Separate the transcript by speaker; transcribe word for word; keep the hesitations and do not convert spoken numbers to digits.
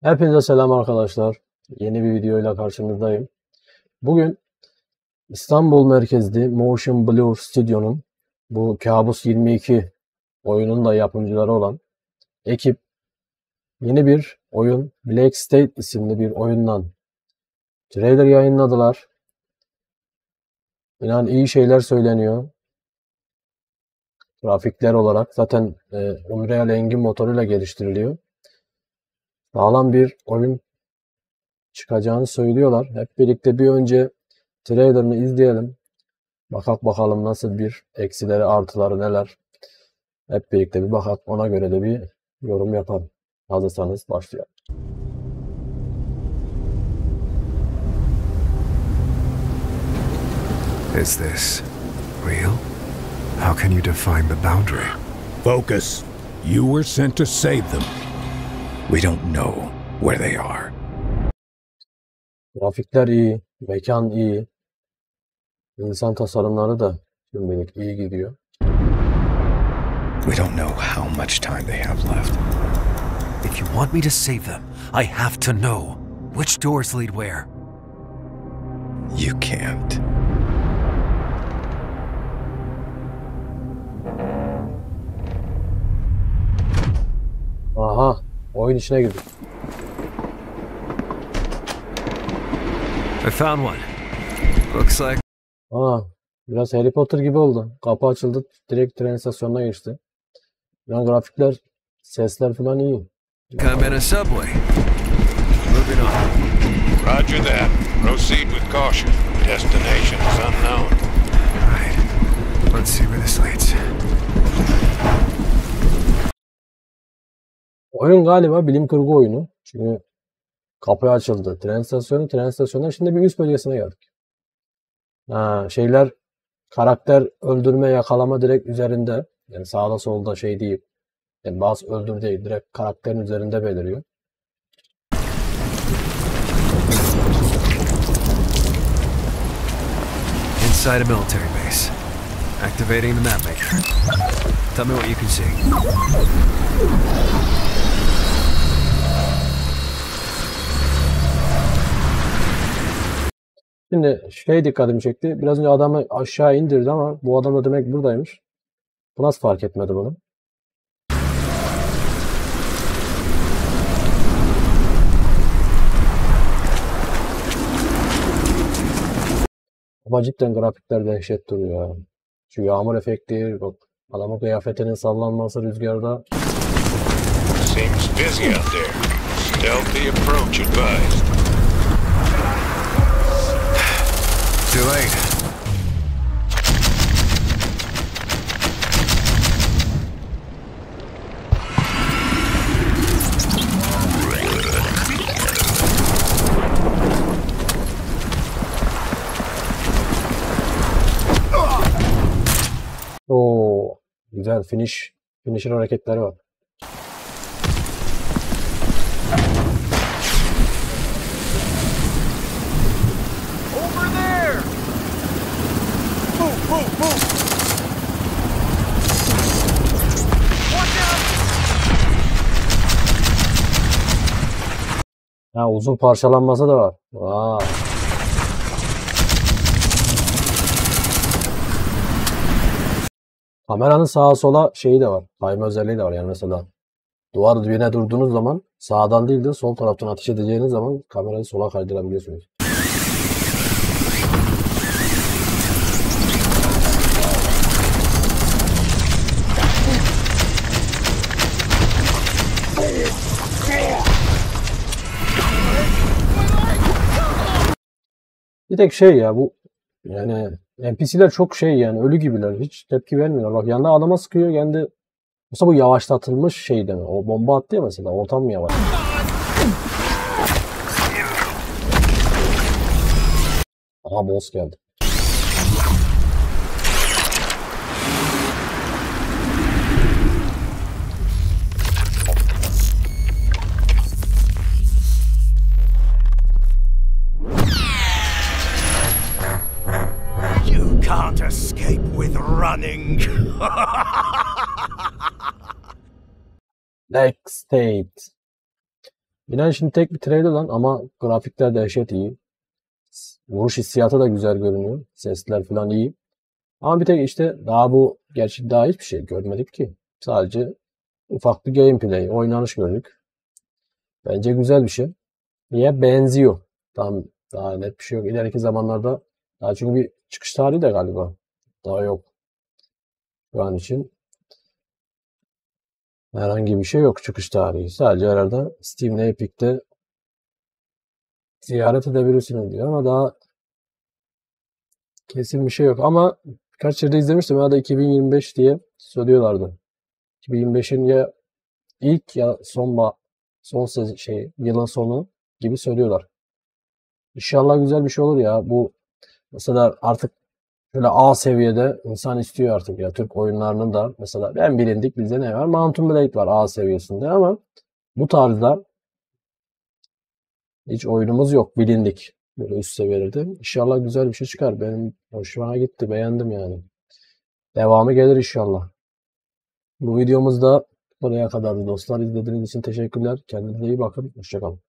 Speaker 1: Hepinize selam arkadaşlar. Yeni bir videoyla karşınızdayım. Bugün İstanbul merkezli Motion Blur Studio'nun bu Kabus yirmi iki oyunun da yapımcıları olan ekip yeni bir oyun, Black State isimli bir oyundan trailer yayınladılar. İnan iyi şeyler söyleniyor. Grafikler olarak zaten e, Unreal Engine motoruyla geliştiriliyor. Sağlam bir oyun çıkacağını söylüyorlar. Hep birlikte bir önce trailerını izleyelim. Bakak bakalım nasıl, bir eksileri artıları neler. Hep birlikte bir bakak, ona göre de bir yorum yapalım. Hazırsanız başlayalım.
Speaker 2: Is this real? How can you define the boundary?
Speaker 3: Focus. You were sent to save them. We don't know where they are.
Speaker 1: Grafikler iyi, mekan iyi. İnsan tasarımları da şimdilik iyi gidiyor.
Speaker 3: We don't know how much time they have left.
Speaker 4: If you want me to save them, I have to know which doors lead where.
Speaker 3: You can't.
Speaker 1: Aha, oyun içine girdik.
Speaker 4: I found one. Looks like...
Speaker 1: Aa, biraz Harry Potter gibi oldu. Kapı açıldı, direkt tren istasyonuna geçti. Yani grafikler, sesler falan iyi.
Speaker 4: I'm in a subway. Moving on.
Speaker 5: Roger that. Proceed with caution. Destination is unknown.
Speaker 2: Right. Let's see where this leads.
Speaker 1: Oyun galiba bilim kurgu oyunu. Çünkü kapı açıldı. Tren istasyonu, tren istasyonundan şimdi bir üst bölgesine geldik. Ha, şeyler, karakter öldürme, yakalama direkt üzerinde. Yani sağda solda şey değil. Yani bazı öldür değil. Direkt karakterin üzerinde beliriyor.
Speaker 4: Inside a military base. Activating the map maker. Tell me what you can see.
Speaker 1: Şimdi şey dikkatimi çekti. Biraz önce adamı aşağı indirdi ama bu adam da demek buradaymış. Bu nasıl fark etmedi bunu? Ama cidden grafikler dehşet duruyor ya. Şu yağmur efekti, bak adamın kıyafetinin sallanması rüzgarda.
Speaker 5: Seems busy out there. Stealthy approach advised.
Speaker 2: Too late.
Speaker 1: Oo, güzel finish. Finisher hareketleri var.
Speaker 4: Over there! Move, move, move! Watch out!
Speaker 1: Ha, uzun parçalanması da var. Vay. Kameranın sağa sola şeyi de var. Kayma özelliği de var. Yani mesela duvar dibine durduğunuz zaman sağdan değil de sol taraftan ateş edeceğiniz zaman kamerayı sola kaydırabiliyorsunuz. Bir tek şey ya bu, yani N P C'ler çok şey, yani ölü gibiler. Hiç tepki vermiyorlar. Bak yanda adama sıkıyor. Kendi mesela bu yavaşlatılmış şey mi? O bomba attı ya mesela. Ortam mı yavaş? Aha, boss geldi.
Speaker 3: You can't escape with running.
Speaker 1: Black State. İnan şimdi tek bir trailer lan ama grafikler dehşet iyi. Vuruş hissiyatı da güzel görünüyor. Sesler falan iyi. Ama bir tek işte daha bu gerçi daha hiçbir şey görmedik ki. Sadece ufak bir gameplay, oynanış gördük. Bence güzel bir şey. Niye? Benziyor. Tam daha net bir şey yok. İleriki zamanlarda daha çünkü bir çıkış tarihi de galiba daha yok. Şu an için herhangi bir şey yok çıkış tarihi. Sadece herhalde Steam'le Epic'te ziyaret edebilirsiniz diyor ama daha kesin bir şey yok. Ama birkaç yerde izlemiştim. Ya da iki bin yirmi beş diye söylüyorlardı. iki bin yirmi beşin ya ilk ya son son se- şey yılın sonu gibi söylüyorlar. İnşallah güzel bir şey olur ya. Bu mesela artık şöyle A seviyede insan istiyor artık ya. Türk oyunlarının da mesela en bilindik bizde ne var? Mount and Blade var A seviyesinde ama bu tarzda hiç oyunumuz yok bilindik. Böyle üst seviyelerde. İnşallah güzel bir şey çıkar. Benim hoşuma gitti. Beğendim yani. Devamı gelir inşallah. Bu videomuzda buraya kadardı dostlar. İzlediğiniz için teşekkürler. Kendinize iyi bakın. Hoşça kalın.